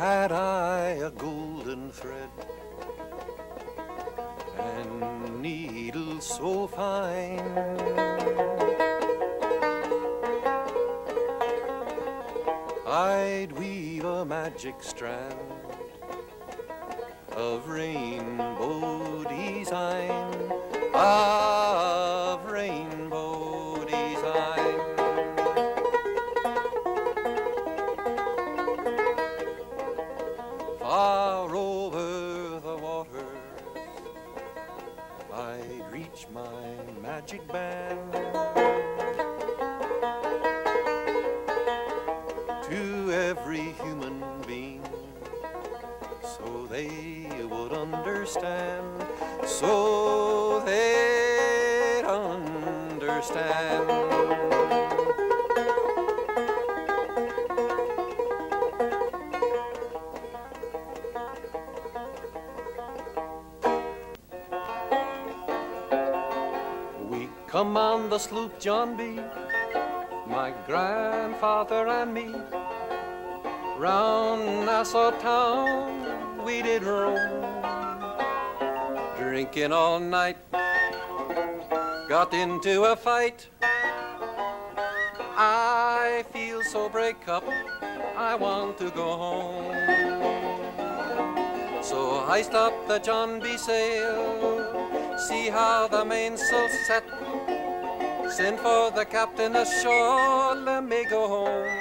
had I a golden thread and needles so fine, I'd weave a magic strand of rainbow design, of rainbow design. Far over the waters I'd reach my magic band to every human being, so they would understand, so they'd understand. We come on the sloop John B., my grandfather and me, round Nassau town we did roam, drinking all night, got into a fight. I feel so break up, I want to go home. So I stopped the John B. sail, see how the mainsail's set, send for the captain ashore, let me go home.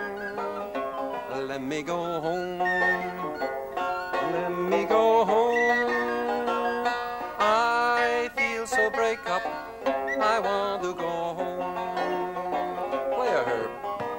Let me go home, let me go home. I feel so break up, I want to go home. Play a Herb.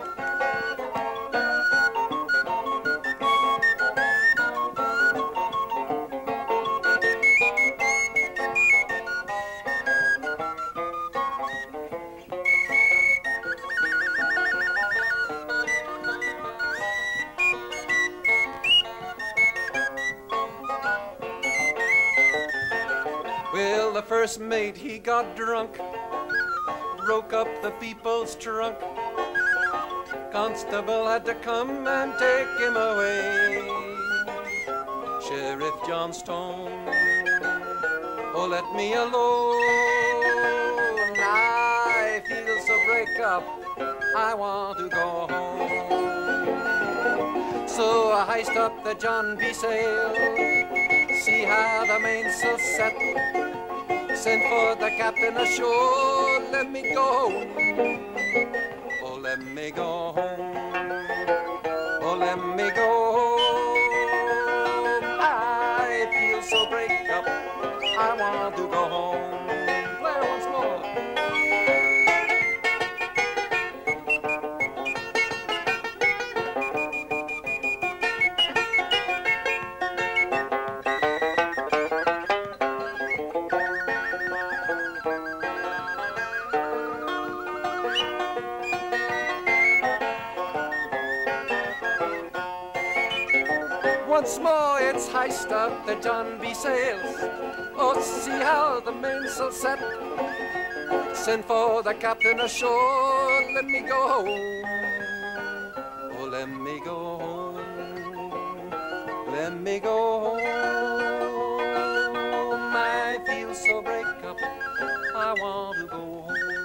Well, the first mate, he got drunk, broke up the people's trunk. Constable had to come and take him away. Sheriff Johnstone, oh, let me alone. I feel so break up, I want to go home. So I hiced up the John B. sail, see how the mainsail's set, send for the captain ashore, let me go home. Oh, let me go home. Oh, let me go home. I feel so break up, I want to go home. Play it once more. Once more it's hiced up the John B. sails, oh, see how the mainsail's set, send for the captain ashore, let me go home. Oh, let me go home, let me go home. I feel so break up, I want to go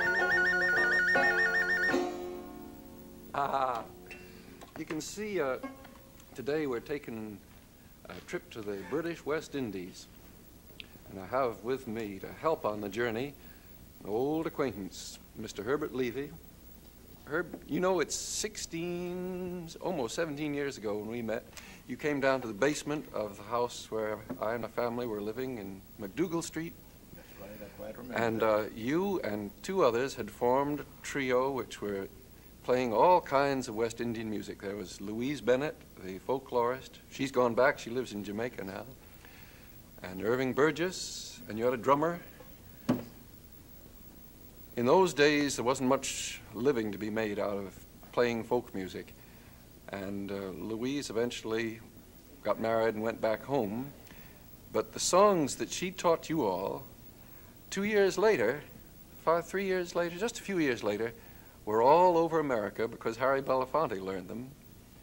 home. Ah, you can see today we're taking a trip to the British West Indies, and I have with me to help on the journey an old acquaintance, Mr. Herbert Levy. Herb, you know, it's almost 17 years ago when we met. You came down to the basement of the house where I and my family were living in McDougall Street. That's right, I quite remember. And you and two others had formed a trio which were playing all kinds of West Indian music. There was Louise Bennett, the folklorist. She's gone back. She lives in Jamaica now. And Irving Burgess, and you had a drummer. In those days, there wasn't much living to be made out of playing folk music. And Louise eventually got married and went back home. But the songs that she taught you all, 2 years later, 3 years later, just a few years later, were all over America because Harry Belafonte learned them.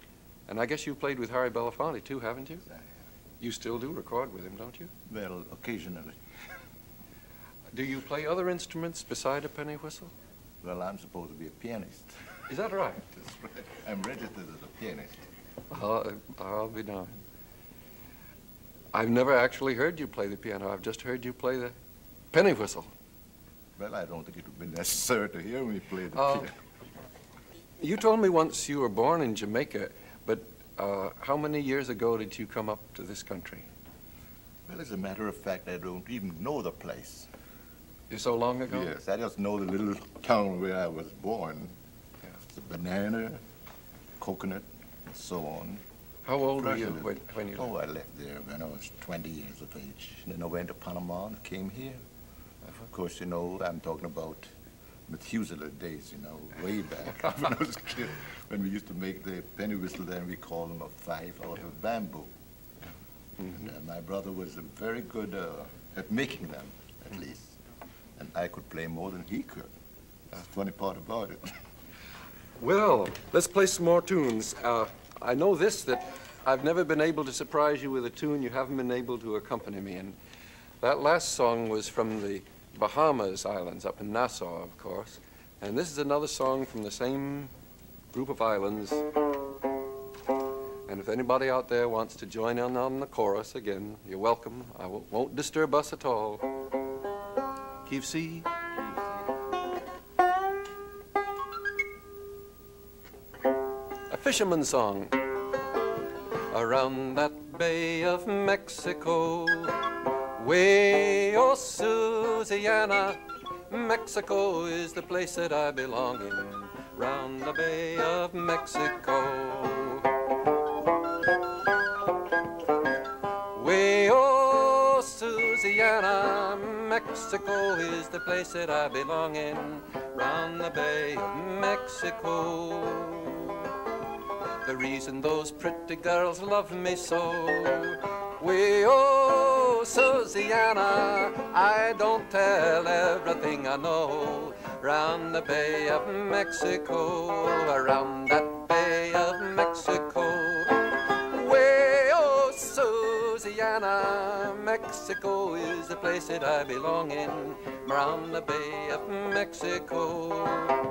And I guess you played with Harry Belafonte too, haven't you? Yes, I have. You still do record with him, don't you? Well, occasionally. Do you play other instruments beside a penny whistle? Well, I'm supposed to be a pianist. Is that right? That's right. I'm registered as a pianist. I'll be darned. I've never actually heard you play the piano. I've just heard you play the penny whistle. Well, I don't think it would be necessary to hear me play the piano. You told me once you were born in Jamaica, but how many years ago did you come up to this country? Well, as a matter of fact, I don't even know the place. So long ago? Yes, I just know the little town where I was born. Yeah. It's a banana, coconut, and so on. How old were you when you Oh, I left there when I was 20 years of age. Then I went to Panama and came here. Of course, you know, I'm talking about Methuselah days, you know, way back when I was a kid. When we used to make the penny whistle, then we called them a fife out of bamboo. Mm-hmm. And my brother was very good at making them, at least. And I could play more than he could. That's the funny part about it. Well, let's play some more tunes. I know this, that I've never been able to surprise you with a tune you haven't been able to accompany me in. That last song was from the Bahamas Islands, up in Nassau, of course. And this is another song from the same group of islands. And if anybody out there wants to join in on the chorus again, you're welcome. I won't disturb us at all. Keep sea. A fisherman's song. Around that Bay of Mexico, way, oh, Susiana, Mexico is the place that I belong in. Round the Bay of Mexico. Way, oh, Susiana, Mexico is the place that I belong in. Round the Bay of Mexico. The reason those pretty girls love me so. We, oh, Susiana, I don't tell everything I know. Round the Bay of Mexico, around that Bay of Mexico. Way, oh, Susiana, Mexico is the place that I belong in. Round the Bay of Mexico.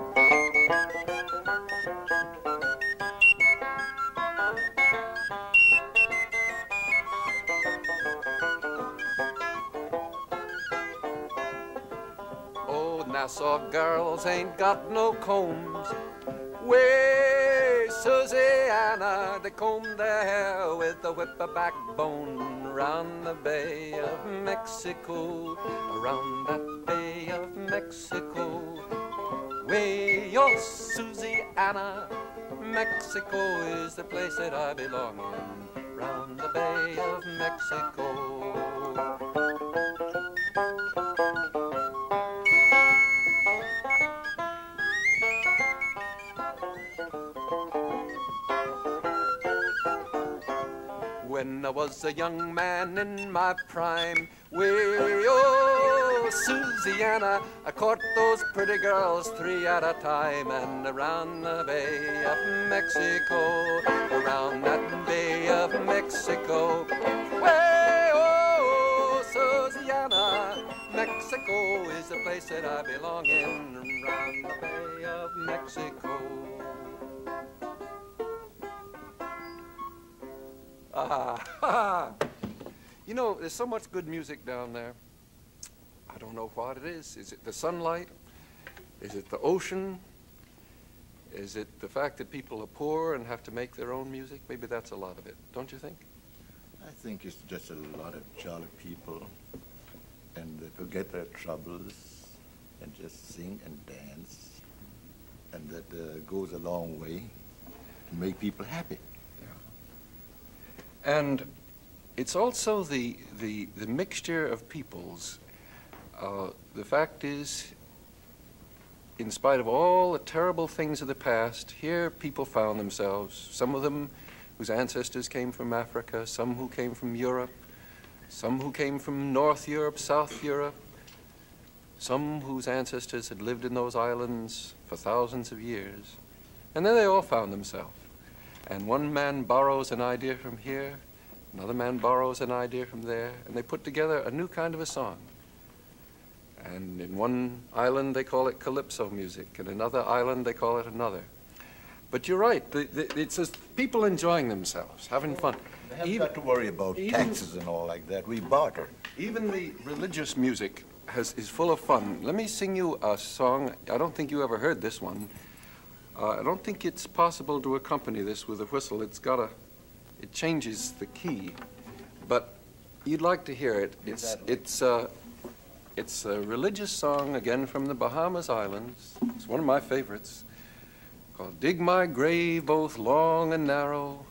Nassau girls ain't got no combs. Way, Susiana, they comb their hair with a whipper backbone. Round the Bay of Mexico, around that Bay of Mexico. Way, oh, Susiana, Mexico is the place that I belong in. Round the Bay of Mexico. When I was a young man in my prime, way, oh, Susiana, I caught those pretty girls 3 at a time. And around the Bay of Mexico, around that Bay of Mexico, way, oh, Susiana, Mexico is the place that I belong in. Around the Bay of Mexico. You know, there's so much good music down there. I don't know what it is. Is it the sunlight? Is it the ocean? Is it the fact that people are poor and have to make their own music? Maybe that's a lot of it, don't you think? I think it's just a lot of jolly people, and they forget their troubles and just sing and dance, and that goes a long way to make people happy. And it's also the mixture of peoples. The fact is, in spite of all the terrible things of the past, here people found themselves, some of them whose ancestors came from Africa, some who came from Europe, some who came from North Europe, South Europe, some whose ancestors had lived in those islands for thousands of years. And then they all found themselves. And one man borrows an idea from here, another man borrows an idea from there, and they put together a new kind of a song. And in one island they call it Calypso music, and another island they call it another. But you're right, it's just people enjoying themselves, having fun. They haven't got to worry about taxes and all like that. We barter. Even the religious music is full of fun. Let me sing you a song. I don't think you ever heard this one. I don't think it's possible to accompany this with a whistle. It changes the key. But you'd like to hear it. It's a religious song, again, from the Bahamas Islands. It's one of my favorites, called Dig My Grave Both Long and Narrow,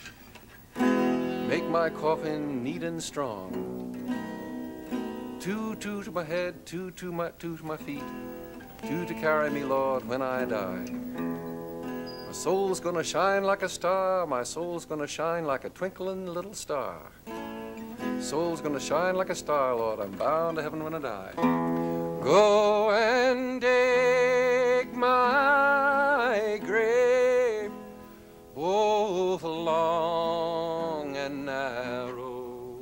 make my coffin neat and strong. Two to my head, two to my feet, two to carry me, Lord, when I die. My soul's gonna shine like a star, my soul's gonna shine like a twinkling little star. Soul's gonna shine like a star, Lord, I'm bound to heaven when I die. Go and dig my grave, both long and narrow.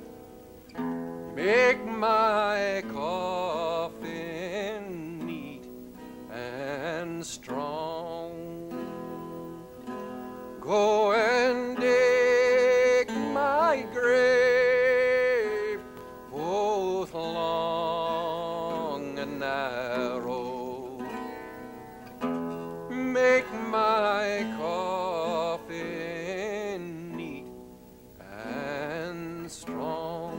Make my coffin neat and strong. Go and dig my grave, both long and narrow. Make my coffin neat and strong.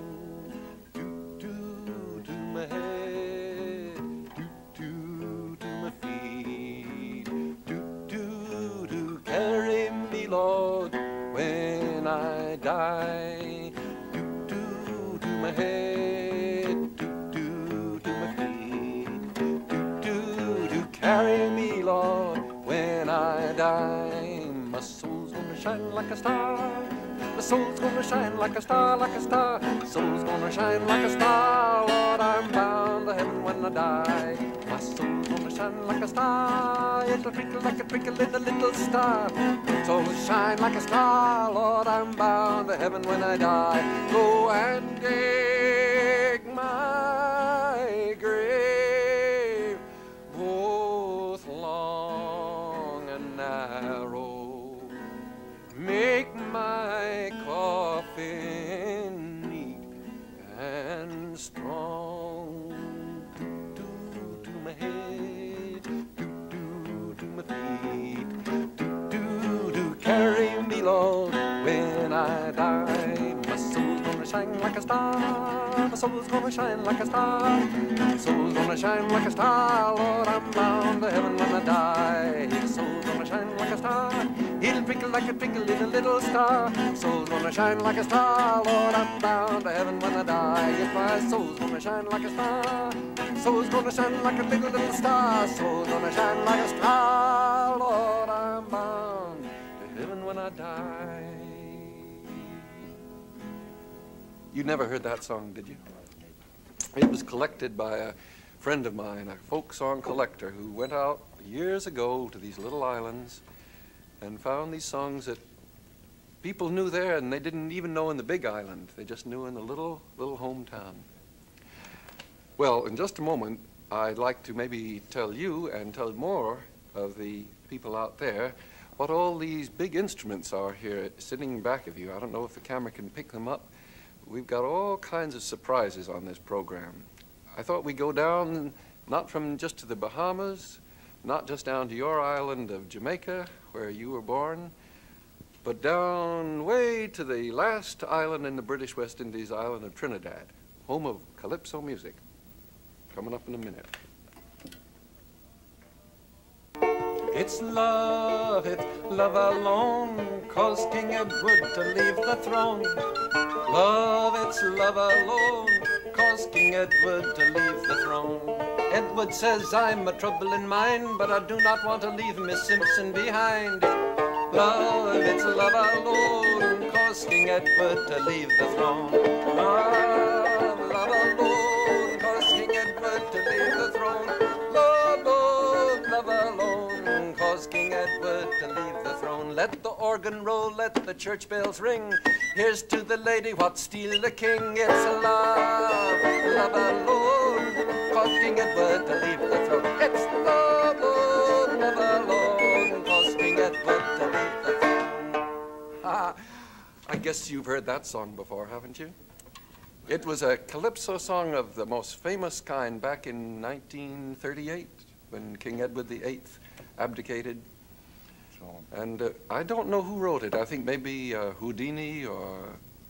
Do my head, do my feet, do carry me, Lord, when I die. Do my head, do my feet, do carry me, Lord, when I die. My soul's gonna shine like a star. My soul's gonna shine like a star, like a star. My soul's gonna shine like a star, Lord, I'm bound to heaven when I die. My soul's gonna shine like a star. It'll twinkle like a twinkle in a little star. So shine like a star, Lord, I'm bound to heaven when I die. Go and dig my grave, both long and narrow. Make my coffin neat and strong. Do my head, do my feet, do carry me, Lord, when I die. My soul's gonna shine like a star. My soul's gonna shine like a star. My soul's gonna shine like a star, Lord, I'm bound to heaven when I die. My soul's gonna shine like a star. It'll twinkle like a twinkle in a little star. Soul's gonna shine like a star, Lord, I'm bound to heaven when I die. If my soul's gonna shine like a star, soul's gonna shine like a twinkle little star. Soul's gonna shine like a star, Lord, I'm bound to heaven when I die. You never heard that song, did you? It was collected by a friend of mine, a folk song collector, who went out years ago to these little islands and found these songs that people knew there and they didn't even know in the big island. They just knew in the little hometown. Well, in just a moment, I'd like to maybe tell you and tell more of the people out there what all these big instruments are here sitting back of you. I don't know if the camera can pick them up. We've got all kinds of surprises on this program. I thought we'd go down, not from just to the Bahamas, not just down to your island of Jamaica, where you were born, but down way to the last island in the British West Indies, island of Trinidad, home of Calypso music. Coming up in a minute. It's love alone, caused King Edward to leave the throne. Love, it's love alone, caused King Edward to leave the throne. Edward says, I'm a trouble in mind, but I do not want to leave Miss Simpson behind. Love, it's love alone, caused King Edward to leave the throne. Love alone, caused King Edward to leave the throne. Love alone, caused King Edward Edward to leave the throne. Let the organ roll, let the church bells ring. Here's to the lady what steal the king. It's love, love alone, caused King Edward to leave the throne. It's love, love alone, caused King Edward to leave the throne. Ha! I guess you've heard that song before, haven't you? It was a Calypso song of the most famous kind back in 1938 when King Edward VIII abdicated. And I don't know who wrote it. I think maybe Houdini or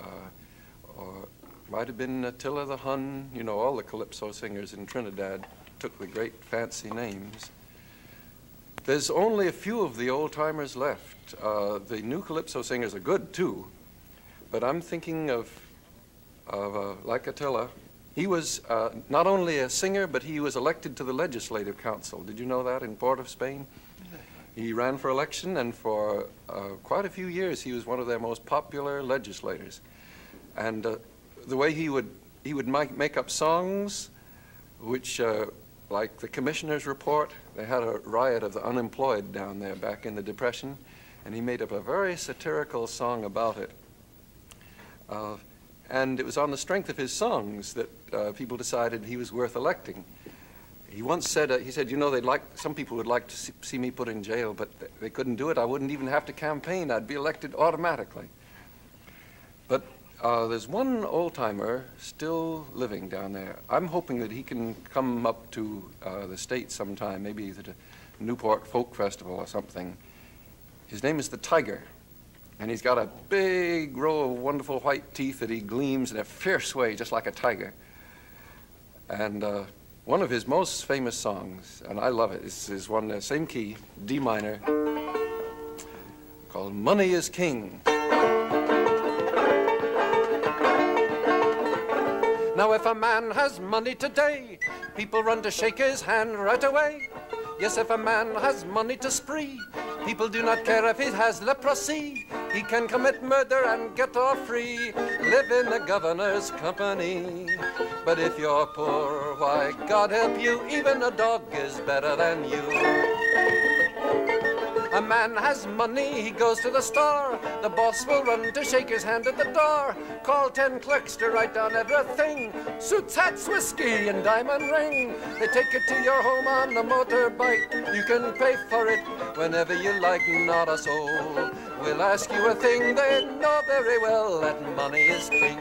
might have been Attila the Hun. You know, all the Calypso singers in Trinidad took the great fancy names. There's only a few of the old-timers left. The new Calypso singers are good, too. But I'm thinking of like Attila. He was not only a singer, but he was elected to the Legislative Council. Did you know that, in Port of Spain? He ran for election, and for quite a few years he was one of their most popular legislators. And the way he would make up songs, which, like the Commissioner's Report, they had a riot of the unemployed down there back in the Depression, and he made up a very satirical song about it. And it was on the strength of his songs that people decided he was worth electing. He once said, he said, you know, some people would like to see me put in jail, but they couldn't do it. I wouldn't even have to campaign. I'd be elected automatically. But there's one old-timer still living down there. I'm hoping that he can come up to the States sometime, maybe the Newport Folk Festival or something. His name is the Tiger. And he's got a big row of wonderful white teeth that he gleams in a fierce way, just like a tiger. And one of his most famous songs, and I love it, is one, same key, D minor, called Money is King. Now if a man has money today, people run to shake his hand right away. Yes, if a man has money to spree, people do not care if he has leprosy. He can commit murder and get off free, live in the governor's company. But if you're poor, why, God help you, even a dog is better than you. A man has money, he goes to the store. The boss will run to shake his hand at the door. Call 10 clerks to write down everything. Suits, hats, whiskey, and diamond ring. They take it to your home on a motorbike. You can pay for it whenever you like, not a soul will ask you a thing. They know very well that money is king.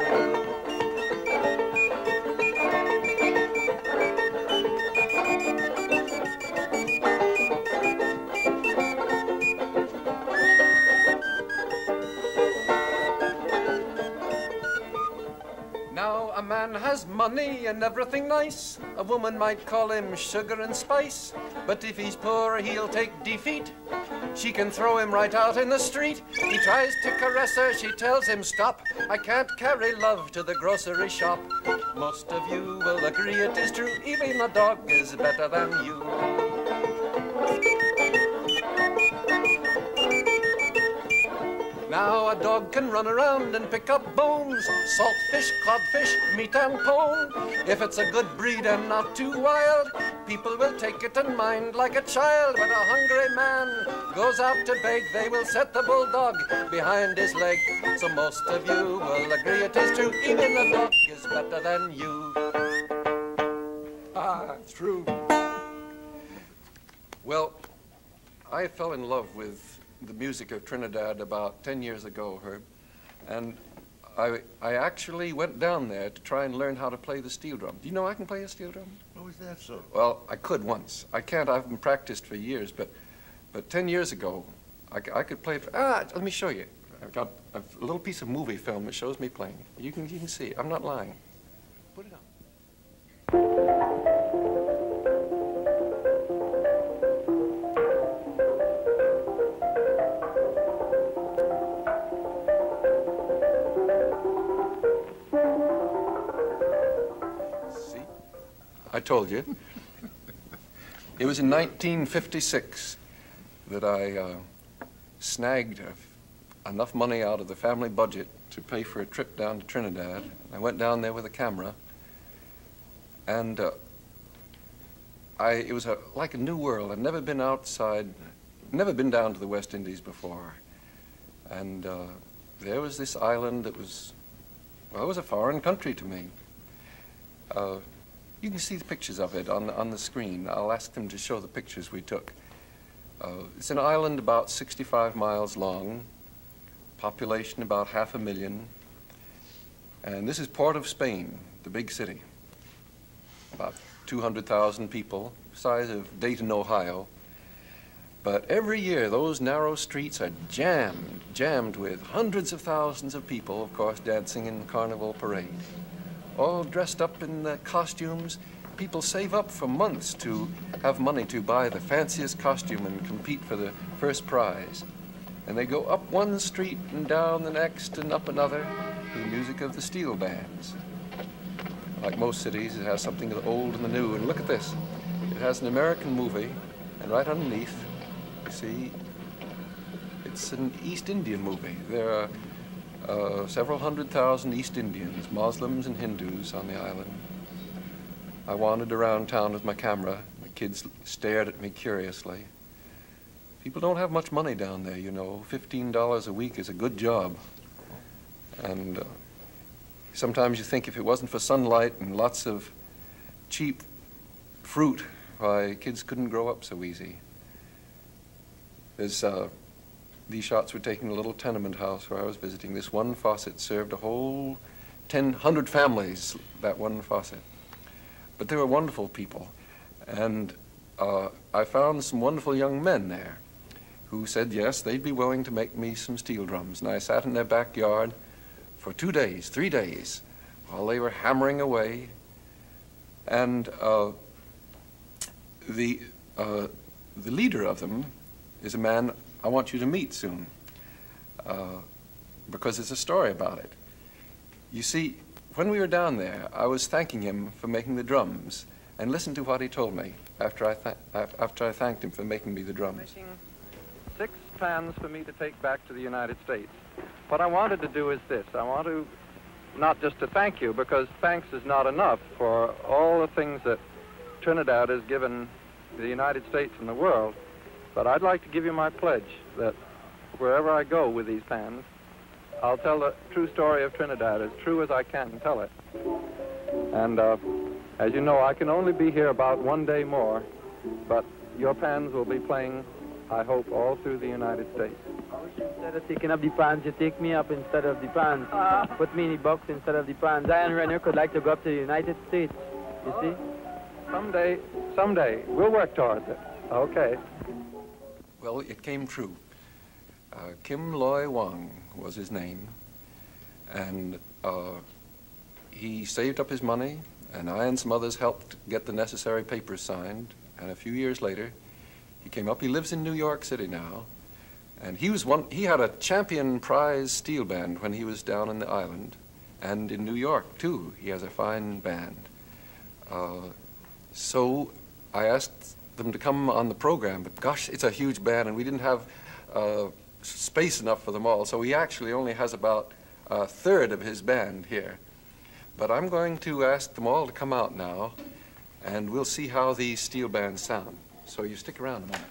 Now a man has money and everything nice. A woman might call him sugar and spice. But if he's poor, he'll take defeat. She can throw him right out in the street. He tries to caress her, she tells him stop. I can't carry love to the grocery shop. Most of you will agree it is true, even a dog is better than you. Now a dog can run around and pick up bones, salt fish, codfish, meat and pone. If it's a good breed and not too wild, people will take it and mind like a child. When a hungry man goes out to beg, they will set the bulldog behind his leg. So most of you will agree it is true, even a dog is better than you. Ah, it's true. Well, I fell in love with the music of Trinidad about 10 years ago, Herb, and I actually went down there to try and learn how to play the steel drum. Do you know I can play a steel drum? Oh, is that so? Well, I could once. I can't. I haven't practiced for years, but 10 years ago, I could play. Let me show you. I've got a little piece of movie film that shows me playing. You can see it. I'm not lying. Put it on. I told you. It was in 1956 that I snagged enough money out of the family budget to pay for a trip down to Trinidad. I went down there with a camera, and it was like a new world. I'd never been outside never been down to the West Indies before. And there was this island that was, well, it was a foreign country to me. You can see the pictures of it on the screen. I'll ask them to show the pictures we took. It's an island about 65 miles long, population about 500,000. And this is Port of Spain, the big city. About 200,000 people, size of Dayton, Ohio. But every year, those narrow streets are jammed with hundreds of thousands of people, of course, dancing in the carnival parade. All dressed up in the costumes. People save up for months to have money to buy the fanciest costume and compete for the first prize. And they go up one street and down the next and up another to the music of the steel bands. Like most cities, it has something of the old and the new. And look at this. It has an American movie, and right underneath, you see, it's an East Indian movie. There are several 100,000 East Indians, Muslims and Hindus on the island. I wandered around town with my camera. The kids stared at me curiously. People don't have much money down there, you know. $15 a week is a good job. And sometimes you think if it wasn't for sunlight and lots of cheap fruit, why, kids couldn't grow up so easy. There's, these shots were taken in a little tenement house where I was visiting. This one faucet served a whole 100 families, that one faucet. But they were wonderful people. And I found some wonderful young men there who said, yes, they'd be willing to make me some steel drums. And I sat in their backyard for 2 days, 3 days, while they were hammering away. And the leader of them is a man I want you to meet soon, because there's a story about it. You see, when we were down there, I was thanking him for making the drums, and listen to what he told me after I thanked him for making me the drums. Making 6 plans for me to take back to the United States. What I wanted to do is this. I want to, not just to thank you, because thanks is not enough for all the things that Trinidad has given the United States and the world, but I'd like to give you my pledge that wherever I go with these pans, I'll tell the true story of Trinidad as true as I can tell it. And as you know, I can only be here about 1 day more, but your pans will be playing, I hope, all through the United States. Instead of taking up the pans, you take me up instead of the pans. Put me in the box instead of the pans. I and Renner could like to go up to the United States, you see? Someday. We'll work towards it. Okay. Well, it came true. Kim Loy Wong was his name, and he saved up his money, and I and some others helped get the necessary papers signed, and a few years later, he came up. He lives in New York City now, and he had a champion prize steel band when he was down on the island, and in New York, too. He has a fine band. So I asked them to come on the program, but gosh, it's a huge band, and we didn't have space enough for them all, so he actually only has about 1/3 of his band here. But I'm going to ask them all to come out now, and we'll see how these steel bands sound. So you stick around a moment.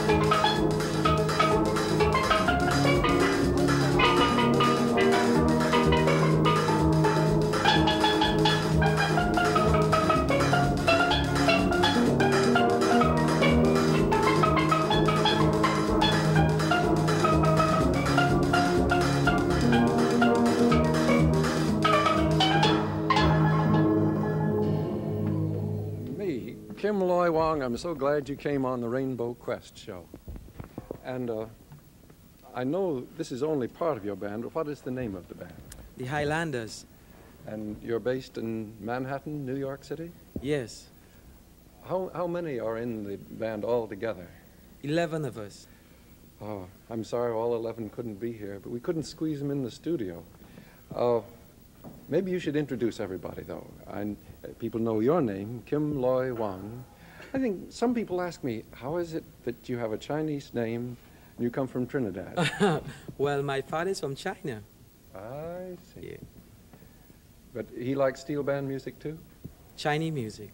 Kim Loy Wong, I'm so glad you came on the Rainbow Quest show. And I know this is only part of your band, but what is the name of the band? The Hilanders. And you're based in Manhattan, New York City? Yes. How many are in the band altogether? 11 of us. Oh, I'm sorry all 11 couldn't be here, but we couldn't squeeze them in the studio. Maybe you should introduce everybody, though. People know your name, Kim Loy Wong. I think some people ask me, how is it that you have a Chinese name and you come from Trinidad? Well, my father's from China. I see. Yeah. But he likes steel band music, too? Chinese music.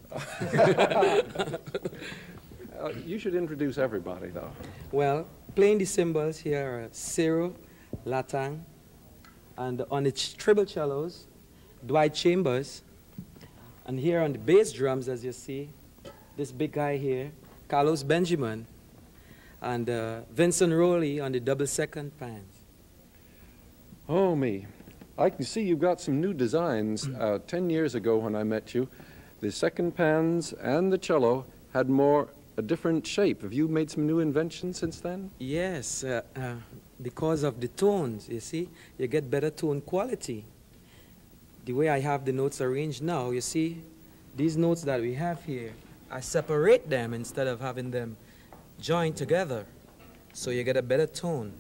You should introduce everybody, though. Well, playing the cymbals here are Cyril Latang, and on the treble cellos, Dwight Chambers, and here on the bass drums, as you see, this big guy here, Carlos Benjamin, and Vincent Rowley on the double second pans. Oh, me. I can see you've got some new designs. 10 years ago when I met you, the second pans and the cello had a different shape. Have you made some new inventions since then? Yes, because of the tones, you see, you get better tone quality. The way I have the notes arranged now, you see, these notes that we have here, I separate them instead of having them joined together, so you get a better tone.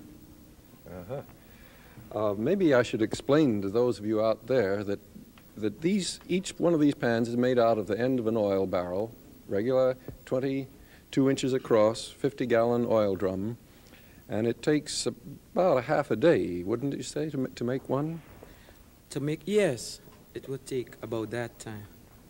Maybe I should explain to those of you out there that each one of these pans is made out of the end of an oil barrel, regular 22 inches across, 50-gallon oil drum, and it takes about a half a day, wouldn't you say, to make one? Yes, it would take about that time.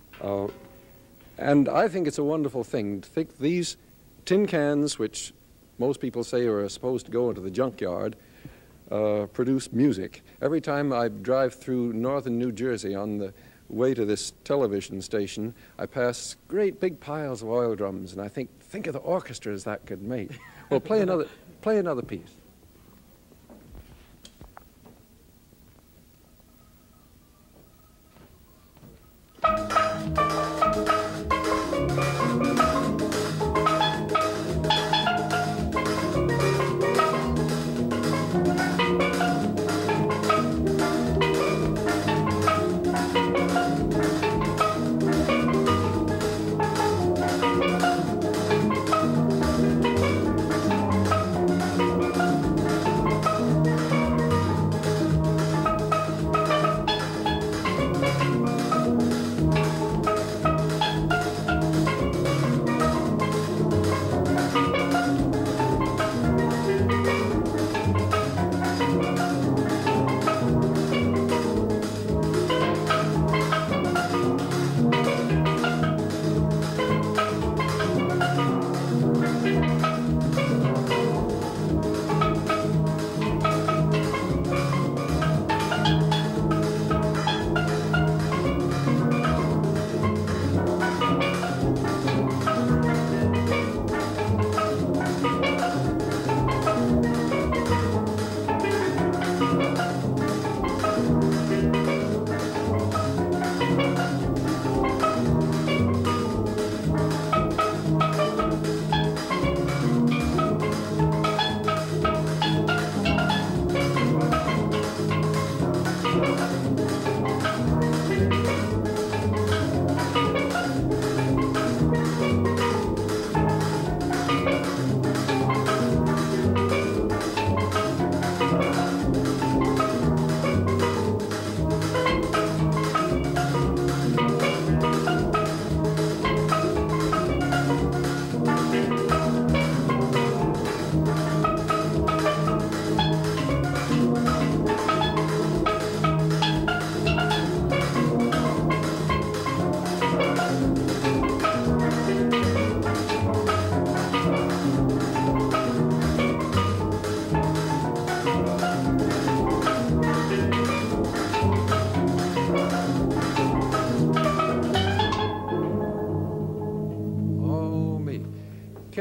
And I think it's a wonderful thing to think these tin cans, which most people say are supposed to go into the junkyard, produce music. Every time I drive through northern New Jersey on the way to this television station, I pass great big piles of oil drums, and I think of the orchestras that could make. Well, play another piece.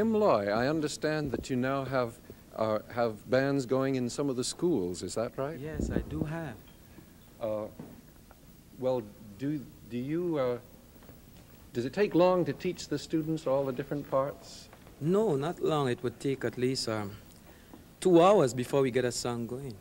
Jim Loy, I understand that you now have bands going in some of the schools. Is that right? Yes, I do have. Well, does it take long to teach the students all the different parts? No, not long. It would take at least 2 hours before we get a song going.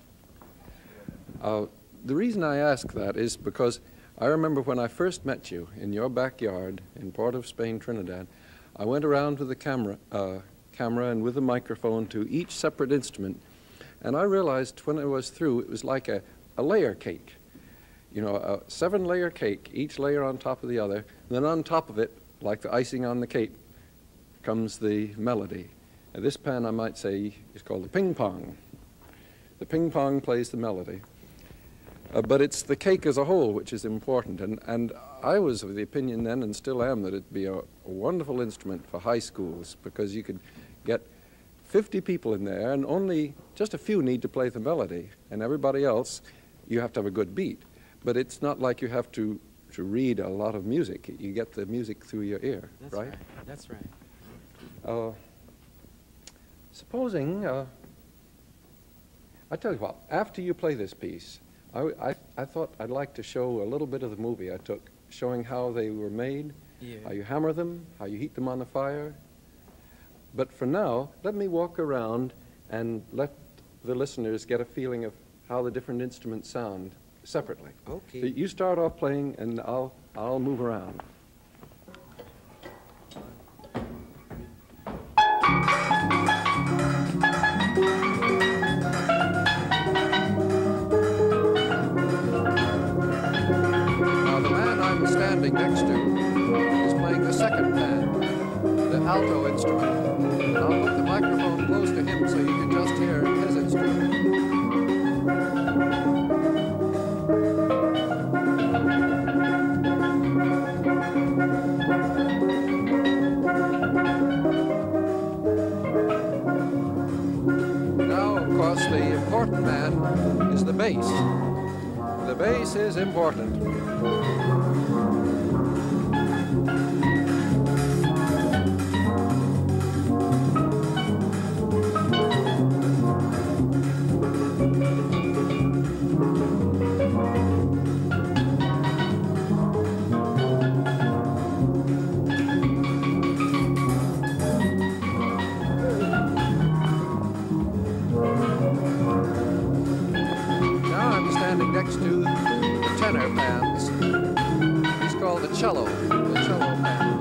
The reason I ask that is because I remember when I first met you in your backyard in Port of Spain, Trinidad, I went around with a camera and with a microphone to each separate instrument, and I realized when I was through it was like a layer cake. You know, a 7-layer cake, each layer on top of the other, and then on top of it, like the icing on the cake, comes the melody. And this pan, I might say, is called the ping pong. The ping pong plays the melody. But it's the cake as a whole which is important, and I was of the opinion then, and still am, that it'd be a wonderful instrument for high schools, because you could get 50 people in there, and only just a few need to play the melody, and everybody else, you have to have a good beat. But it's not like you have to read a lot of music. You get the music through your ear, That's right? That's right. Supposing, I tell you what, after you play this piece, I thought I'd like to show a little bit of the movie I took, showing how they were made, how you hammer them, how you heat them on the fire. But for now, let me walk around and let the listeners get a feeling of how the different instruments sound separately. Okay. So you start off playing, and I'll move around. Standing next to is playing the second pan, the alto instrument. And I'll put the microphone close to him so you can just hear his instrument. Now, of course, the important man is the bass. The bass is important. Next to the tenor pans. He's called the cello pans.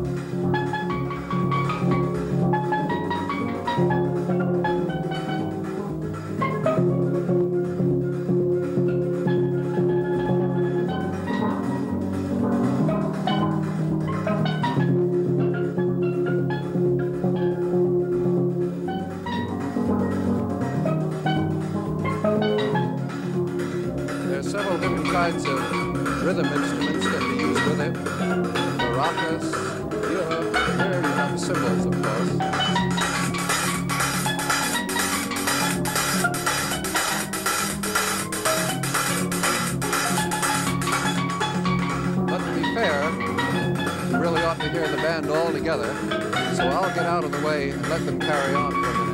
Kinds of rhythm instruments that we use with it. Maracas, viola, here you have cymbals, of course. But to be fair, you really ought to hear the band all together, so I'll get out of the way and let them carry on for a minute.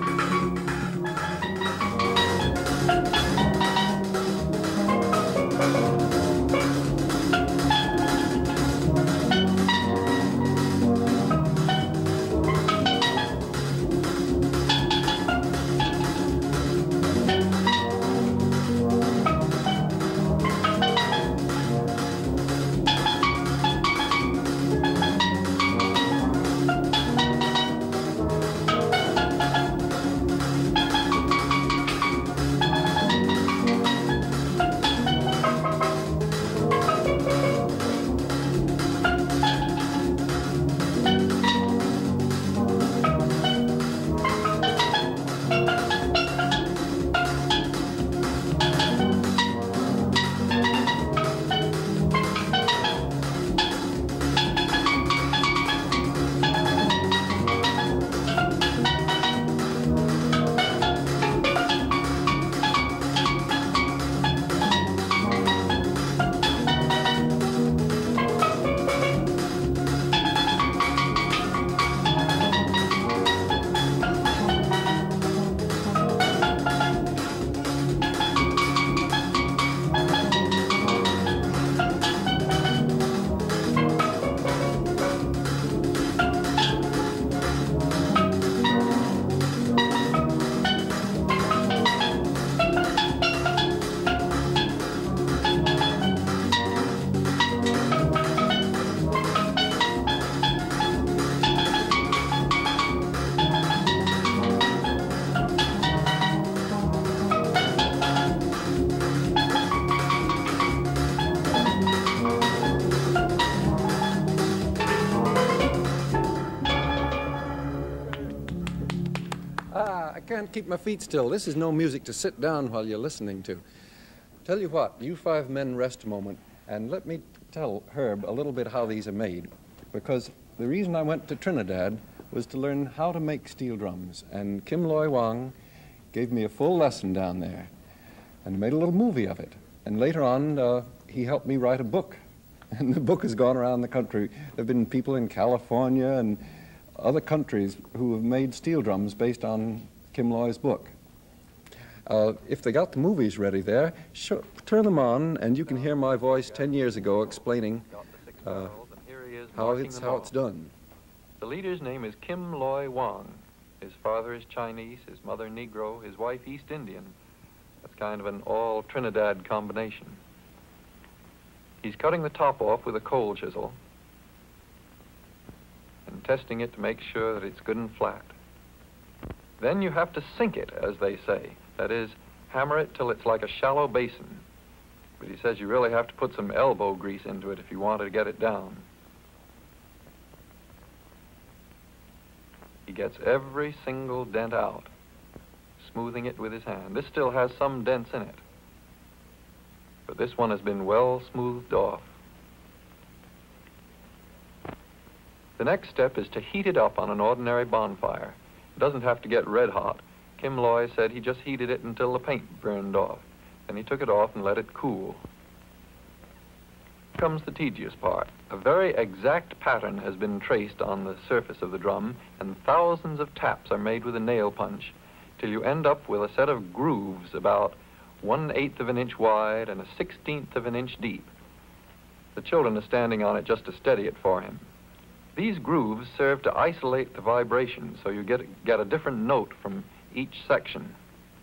I can't keep my feet still. This is no music to sit down while you're listening to. Tell you what, you 5 men rest a moment, and let me tell Herb a little bit how these are made, because the reason I went to Trinidad was to learn how to make steel drums, and Kim Loy Wong gave me a full lesson down there, and made a little movie of it. And later on, he helped me write a book, and the book has gone around the country. There have been people in California and other countries who have made steel drums based on Kim Loy's book. If they got the movies ready there, turn them on, and you can hear my voice 10 years ago explaining how it's done. The leader's name is Kim Loy Wong. His father is Chinese, his mother Negro, his wife East Indian. That's kind of an all Trinidad combination. He's cutting the top off with a coal chisel and testing it to make sure that it's good and flat. Then you have to sink it, as they say. That is, hammer it till it's like a shallow basin. But he says you really have to put some elbow grease into it if you want to get it down. He gets every single dent out, smoothing it with his hand. This still has some dents in it, but this one has been well smoothed off. The next step is to heat it up on an ordinary bonfire. It doesn't have to get red hot. Kim Loy said he just heated it until the paint burned off. Then he took it off and let it cool. Here comes the tedious part. A very exact pattern has been traced on the surface of the drum, and thousands of taps are made with a nail punch, till you end up with a set of grooves about 1/8 of an inch wide and a 1/16 of an inch deep. The children are standing on it just to steady it for him. These grooves serve to isolate the vibration, so you get a different note from each section.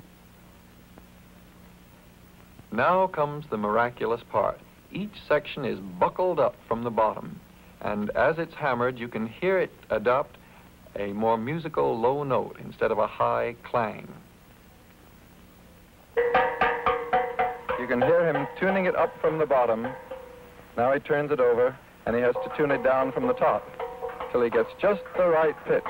Now comes the miraculous part. Each section is buckled up from the bottom, and as it's hammered, you can hear it adopt a more musical low note instead of a high clang. You can hear him tuning it up from the bottom. Now he turns it over, and he has to tune it down from the top till he gets just the right pitch.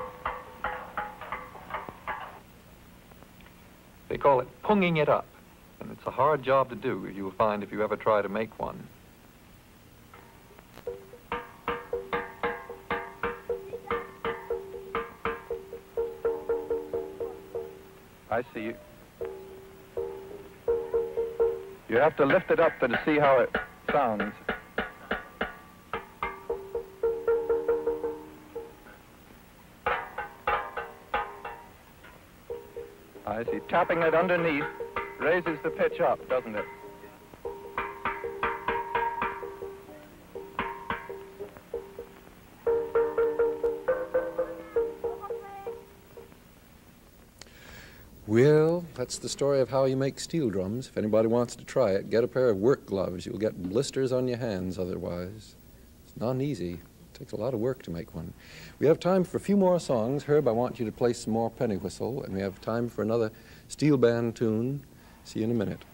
They call it punging it up, and it's a hard job to do, you will find if you ever try to make one. I see you. You have to lift it up to see how it sounds. I see. Tapping it underneath raises the pitch up, doesn't it? Well, that's the story of how you make steel drums. If anybody wants to try it, get a pair of work gloves. You'll get blisters on your hands otherwise. It's not easy. It takes a lot of work to make one. We have time for a few more songs. Herb, I want you to play some more penny whistle, and we have time for another steel band tune. See you in a minute.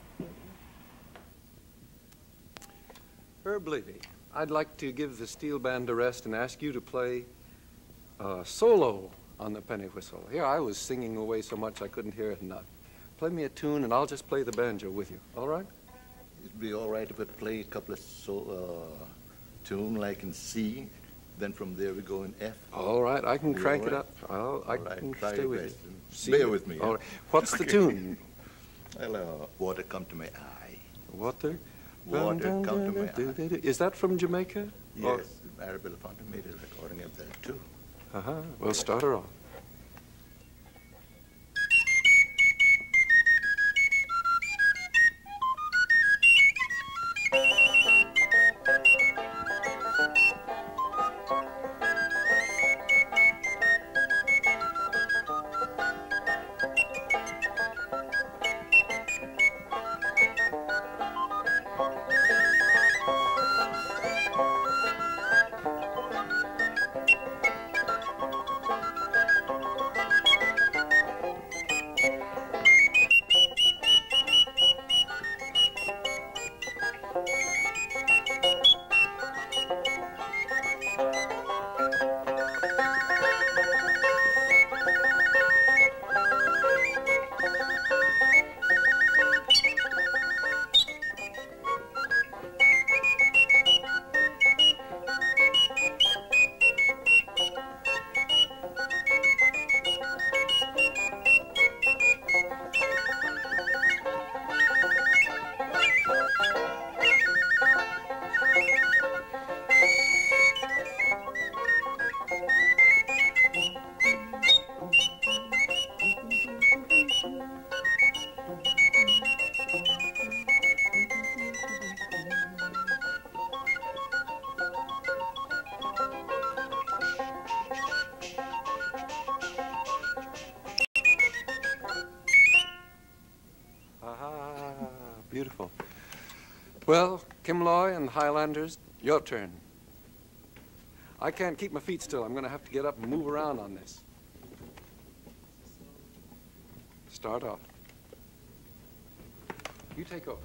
Herb Levy, I'd like to give the steel band a rest and ask you to play a solo on the penny whistle. Here, I was singing away so much I couldn't hear it enough. Play me a tune, and I'll just play the banjo with you. All right? It'd be all right if I play a couple of tune like in C, then from there we go in F. All right, I can crank it right? up. I can stay with you. C. Bear with me. All right. What's the tune? Well, water come to my eye. Water? Water come to my eye. Is that from Jamaica? Yes, Maribel Fountain made a recording of that too. Uh-huh. Well, start her off. beautiful. Well, Kimloy and Hilanders, your turn. I can't keep my feet still. I'm going to have to get up and move around on this. Start off. You take over.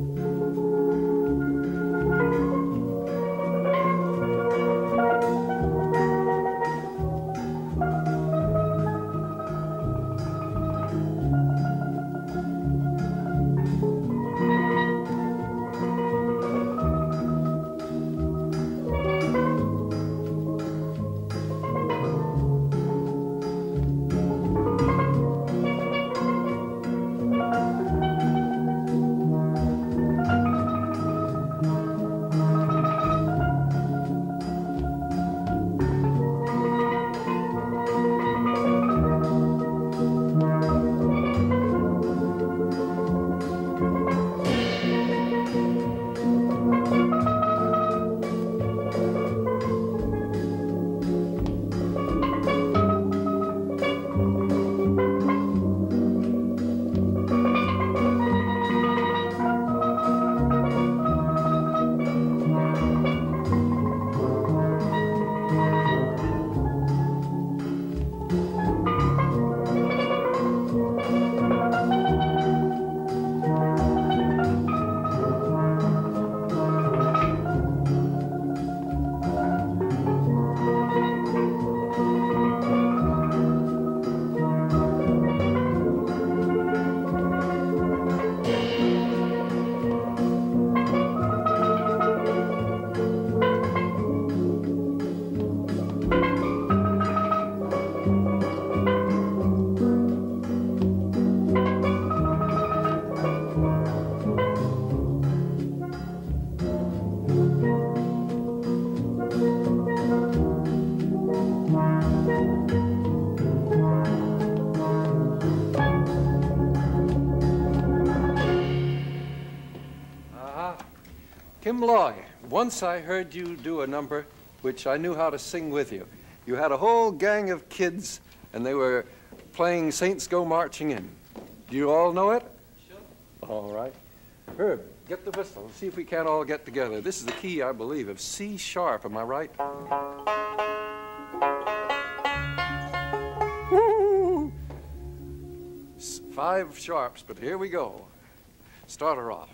Kimloy, once I heard you do a number which I knew how to sing with you. You had a whole gang of kids, and they were playing Saints Go Marching In. Do you all know it? Sure. All right. Herb, get the whistle. See if we can't all get together. This is the key, I believe, of C sharp. Am I right? Woo! 5 sharps, but here we go. Start her off.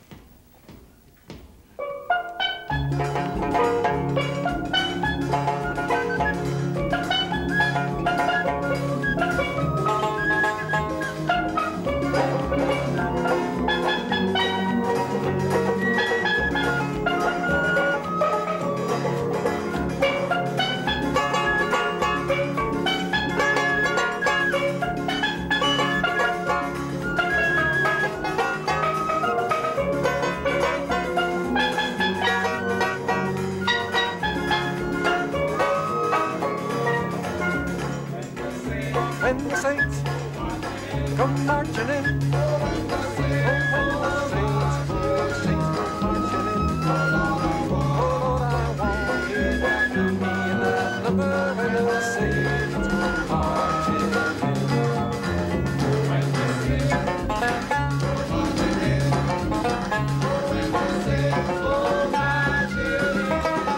When the saints come marching in, oh, when the saints come marching in, oh, Lord, I want you to be in that number when the saints come marching in. When the saints come marching in, oh, when the saints come marching in,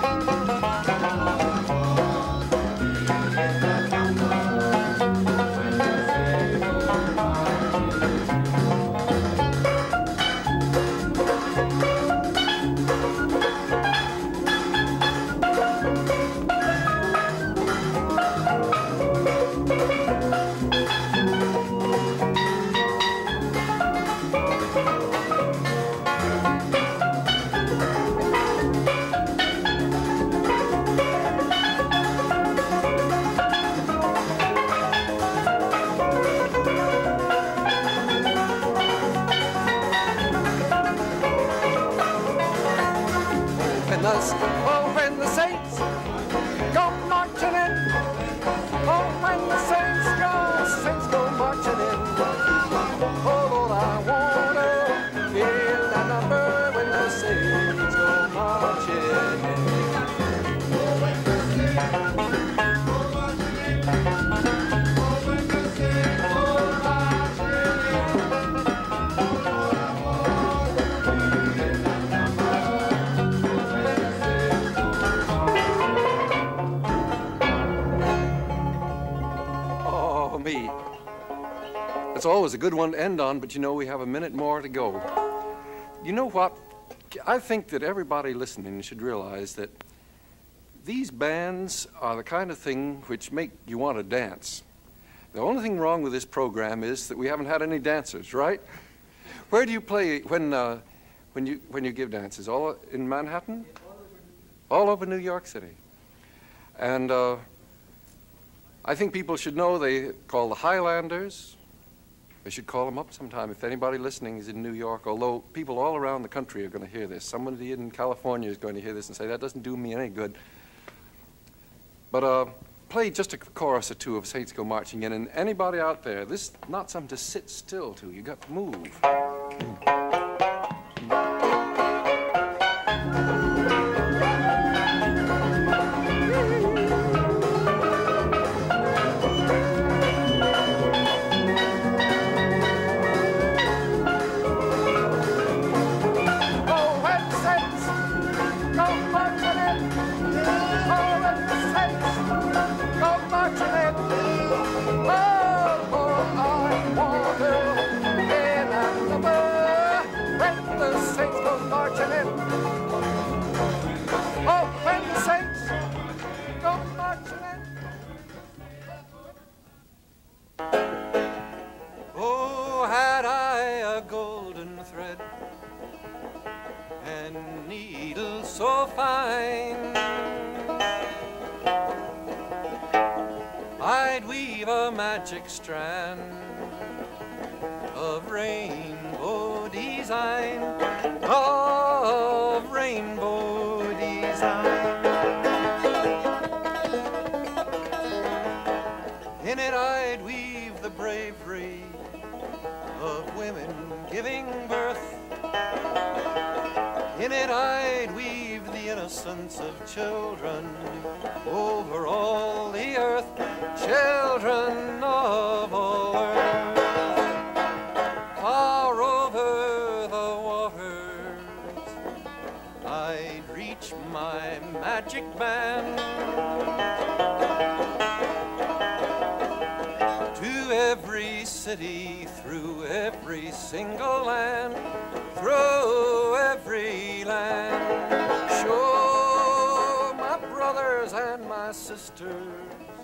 oh, when the saints go marching in, oh, when the saints go marching in, oh, Lord, I wanna hear that number when the saints go marching in. Oh, when the saints go marching in, oh, when the saints go marching in, oh, Lord, I wanna That's always a good one to end on, but you know, we have a minute more to go. You know what? I think that everybody listening should realize that these bands are the kind of thing which make you want to dance. The only thing wrong with this program is that we haven't had any dancers, right? Where do you play when you give dances? All in Manhattan? All over New York City. And I think people should know they call the Hilanders. They should call them up sometime if anybody listening is in New York, although people all around the country are going to hear this. Somebody in California is going to hear this and say, that doesn't do me any good. But play just a chorus or two of Saints Go Marching In, and anybody out there, this is not something to sit still to. You got to move. So fine, I'd weave a magic strand of rainbow design, of rainbow design. In it I'd weave the bravery of women giving birth. In it I'd weave the innocence of children over all the earth, children of all earth. Far over the waters I'd reach my magic band to every city, through every single land, through every land. Show my brothers and my sisters